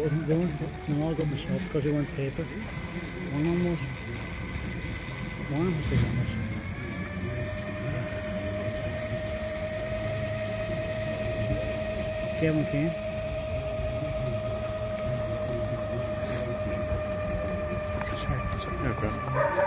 wasn't going. No, I got myself because he went paper. One of them was. One of them was the runners. Kevin came. Okay.